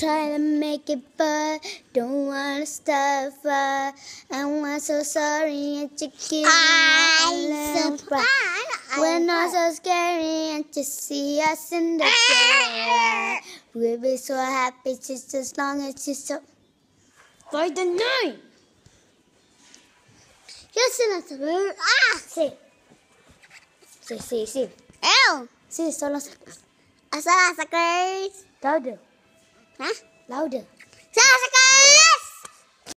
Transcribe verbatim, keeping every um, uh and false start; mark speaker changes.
Speaker 1: try to make it, but don't wanna stop. Uh, I'm so sorry and you give me a we're not so scary and to see us in the day. We'll be so happy just as long as you're so. For the night. Yes, it's a bird. Ah, sí. Sí, sí, sí.
Speaker 2: Ew.
Speaker 1: Sí, solo sacas.
Speaker 2: Asal suckers.
Speaker 1: Louder.
Speaker 2: Huh?
Speaker 1: Louder.
Speaker 2: Suckers.